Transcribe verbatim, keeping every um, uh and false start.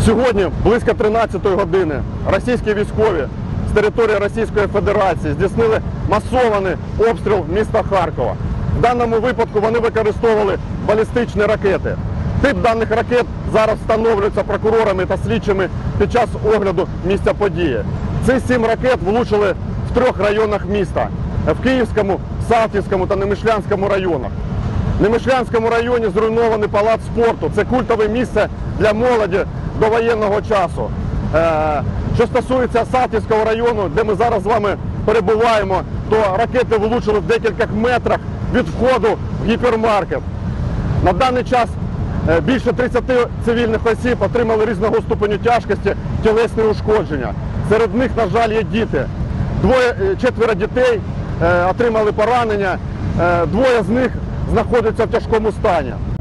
Сьогодні, близько тринадцятої години, російські військові з території Російської Федерації здійснили масований обстріл міста Харкова. В даному випадку вони використовували балістичні ракети. Тип даних ракет зараз встановлюється прокурорами та слідчими під час огляду місця події. Ці сім ракет влучили в трьох районах міста – в Київському, Салтівському та Немишлянському районах. В Немишлянському районі зруйнований палац спорту. Це культове місце для молоді до воєнного часу. Що стосується Салтівського району, де ми зараз з вами перебуваємо, то ракети влучили в декількох метрах від входу в гіпермаркет. На даний час більше тридцяти цивільних осіб отримали різного ступеню тяжкості тілесні ушкодження. Серед них, на жаль, є діти. Двоє, четверо дітей отримали поранення, двоє з них знаходяться в тяжкому стані.